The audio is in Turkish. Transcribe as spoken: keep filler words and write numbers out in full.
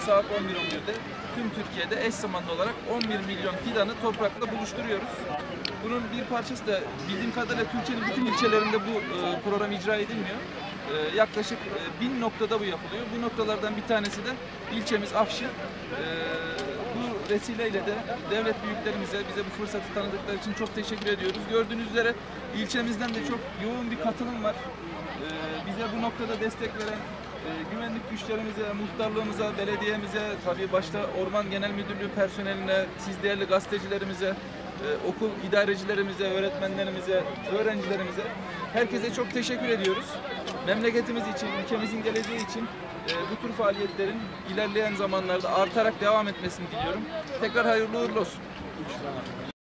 saat on bir on birde tüm Türkiye'de eş zamanlı olarak on bir milyon fidanı toprakla buluşturuyoruz. Bunun bir parçası da bildiğim kadarıyla Türkiye'nin bütün ilçelerinde bu e, program icra edilmiyor. E, yaklaşık e, bin noktada bu yapılıyor. Bu noktalardan bir tanesi de ilçemiz Afşin. E, bu vesileyle de devlet büyüklerimize bize bu fırsatı tanıdıkları için çok teşekkür ediyoruz. Gördüğünüz üzere ilçemizden de çok yoğun bir katılım var. E, bize bu noktada destek veren e, güvenlik güçlerimize, muhtarlığımıza, belediyemize, tabii başta Orman Genel Müdürlüğü personeline, siz değerli gazetecilerimize, Ee, okul idarecilerimize, öğretmenlerimize, öğrencilerimize, herkese çok teşekkür ediyoruz. Memleketimiz için, ülkemizin geleceği için e, bu tür faaliyetlerin ilerleyen zamanlarda artarak devam etmesini diliyorum. Tekrar hayırlı uğurlu olsun.